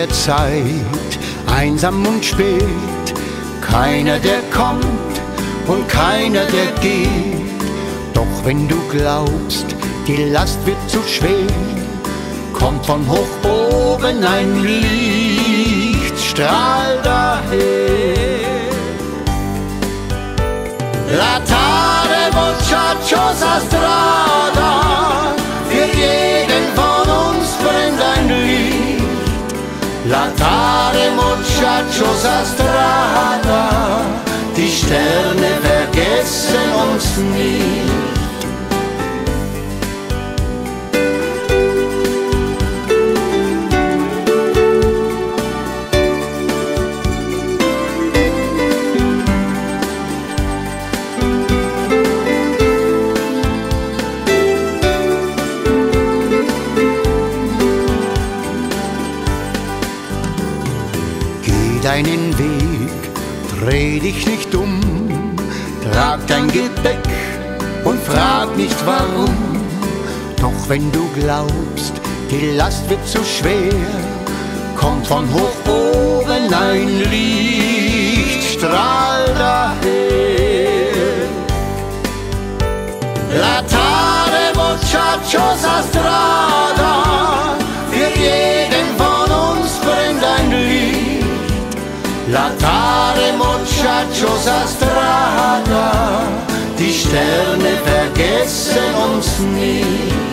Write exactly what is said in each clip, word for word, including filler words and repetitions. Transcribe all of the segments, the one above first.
der Zeit, einsam und spät, keiner der kommt und keiner der geht. Doch wenn du glaubst, die Last wird zu schwer, kommt von hoch oben ein Lichtstrahl daher. La Tare, Muchachos, Strada, für jeden von uns brennt ein Licht. La Tare, Muchachos, Strada, die Sterne vergessen uns nicht. Deinen Weg, dreh dich nicht um, trag dein Gepäck und frag nicht warum. Doch wenn du glaubst, die Last wird zu schwer, kommt von hoch oben ein Lichtstrahl daher. La Tare, Muchachos, Strada, für jeden von uns brennt ein Licht. La Tare, Muchachos, Strada, die Sterne vergessen uns nicht.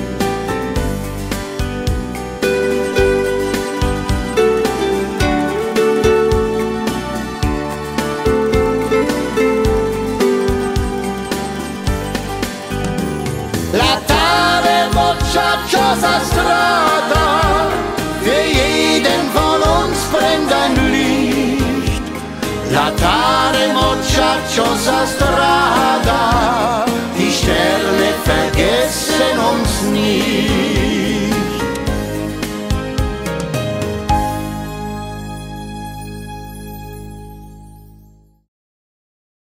La Tare, Muchachos, Strada, für jeden von uns brennt ein Licht. La Tare, Muchachos, Strada.